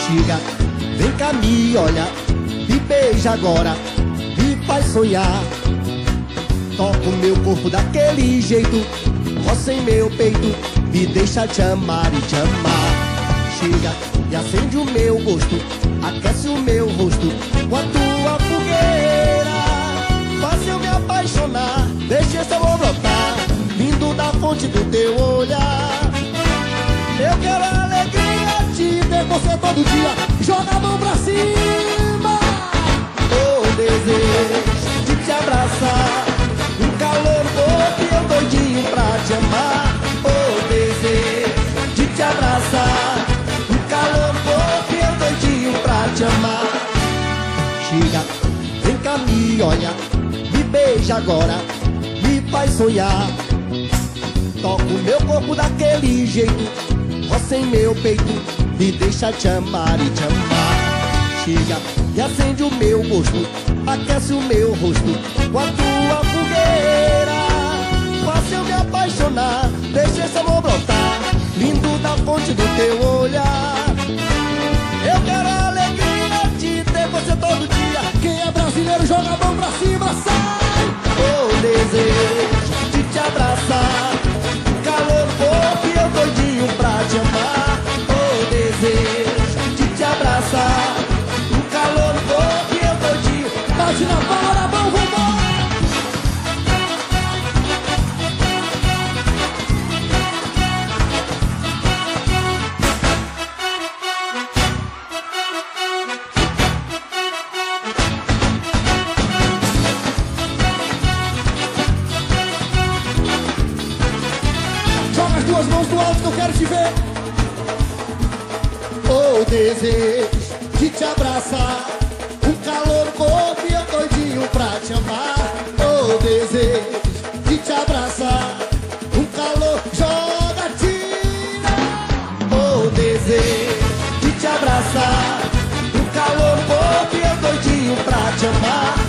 Chega, vem cá, me olha, me beija agora, me faz sonhar. Toca o meu corpo daquele jeito, roça em meu peito, me deixa te amar e te amar. Chega e acende o meu gosto, aquece o meu rosto com a tua fogueira. Faz eu me apaixonar, deixa esse amor brotar, vindo da fonte do teu olhar. Eu quero a alegria de ter você todo dia, joga a mão pra cima. Oh, desejo de te abraçar, um calor no corpo e eu doidinho pra te amar. Oh, desejo de te abraçar, um calor no corpo e eu doidinho pra te amar. Chega, vem cá, me olha, me beija agora, me faz sonhar. Toca o meu corpo daquele jeito, roça em meu peito, me deixa te amar e te amar. Chega e acende o meu gosto, aquece o meu rosto com a tua fogueira. Faça eu me apaixonar, deixa esse amor brotar, lindo da fonte do teu olhar. Eu quero a alegria de ter você todo dia. Quem é brasileiro joga a mão pra cima, sai! Oh, desejo de te abraçar, calor no corpo e eu doidinho pra te amar. Oh, desejo de te abraçar, um calor no corpo e eu doidinho. Bate na palma da mão, vambora! Joga as duas mãos pro alto que eu quero te ver. Oh, desejo de te abraçar, um calor no corpo e eu doidinho pra te amar. Oh, desejo de te abraçar, um calor, joga, tira. Oh, desejo de te abraçar, um calor no corpo e eu doidinho pra te amar.